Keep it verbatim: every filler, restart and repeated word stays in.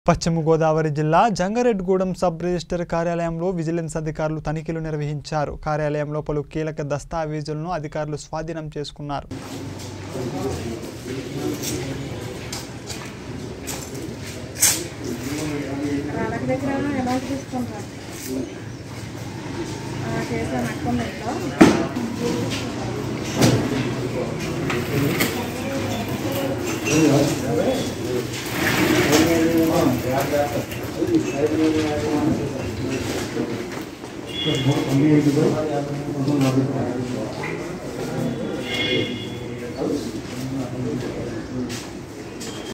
పశ్చిమ గోదావరి జిల్లా Jangareddygudem sub registrar కార్యాలయంలో విజిలెన్స్ అధికారులు తనిఖీలు నిర్వహించారు. కార్యాలయంలో పలు కీలక దస్తావేజులను అధికారులు స్వాధీనం చేసుకున్నారు. Good morning.